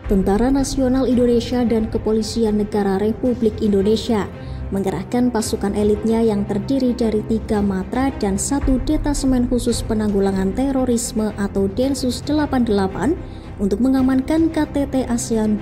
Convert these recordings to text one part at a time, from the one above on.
Tentara Nasional Indonesia dan Kepolisian Negara Republik Indonesia mengerahkan pasukan elitnya yang terdiri dari 3 matra dan 1 detasemen khusus penanggulangan terorisme atau Densus 88 untuk mengamankan KTT ASEAN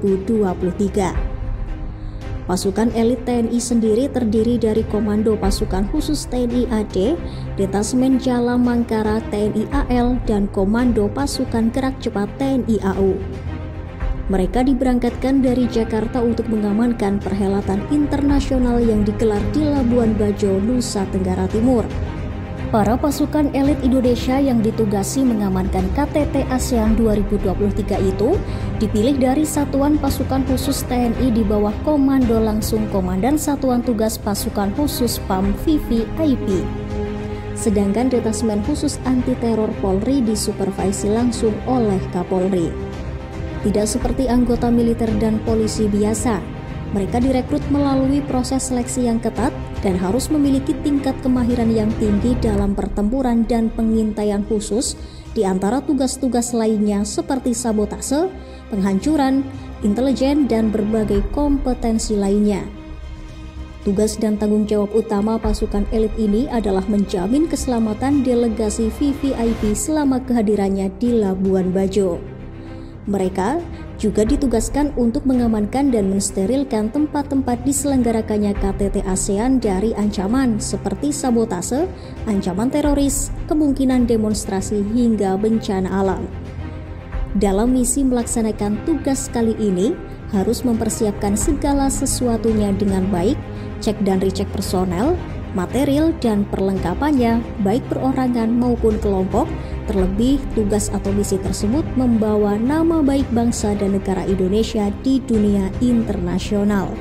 2023. Pasukan elit TNI sendiri terdiri dari Komando Pasukan Khusus TNI AD, Detasemen Jala Mangkara TNI AL, dan Komando Pasukan Gerak Cepat TNI AU. Mereka diberangkatkan dari Jakarta untuk mengamankan perhelatan internasional yang digelar di Labuan Bajo, Nusa Tenggara Timur. Para pasukan elit Indonesia yang ditugasi mengamankan KTT ASEAN 2023 itu dipilih dari Satuan Pasukan Khusus TNI di bawah komando langsung Komandan Satuan Tugas Pasukan Khusus PAM VVIP. Sedangkan Detasemen Khusus Anti Teror Polri disupervisi langsung oleh Kapolri. Tidak seperti anggota militer dan polisi biasa, mereka direkrut melalui proses seleksi yang ketat dan harus memiliki tingkat kemahiran yang tinggi dalam pertempuran dan pengintaian khusus di antara tugas-tugas lainnya seperti sabotase, penghancuran, intelijen, dan berbagai kompetensi lainnya. Tugas dan tanggung jawab utama pasukan elit ini adalah menjamin keselamatan delegasi VVIP selama kehadirannya di Labuan Bajo. Mereka juga ditugaskan untuk mengamankan dan mensterilkan tempat-tempat diselenggarakannya KTT ASEAN dari ancaman seperti sabotase, ancaman teroris, kemungkinan demonstrasi hingga bencana alam. Dalam misi melaksanakan tugas kali ini, harus mempersiapkan segala sesuatunya dengan baik, cek dan recheck personel, material dan perlengkapannya baik perorangan maupun kelompok. Terlebih, tugas atau misi tersebut membawa nama baik bangsa dan negara Indonesia di dunia internasional.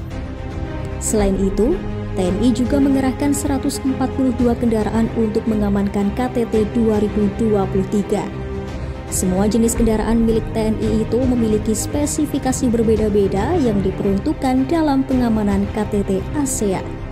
Selain itu, TNI juga mengerahkan 142 kendaraan untuk mengamankan KTT 2023. Semua jenis kendaraan milik TNI itu memiliki spesifikasi berbeda-beda yang diperuntukkan dalam pengamanan KTT ASEAN.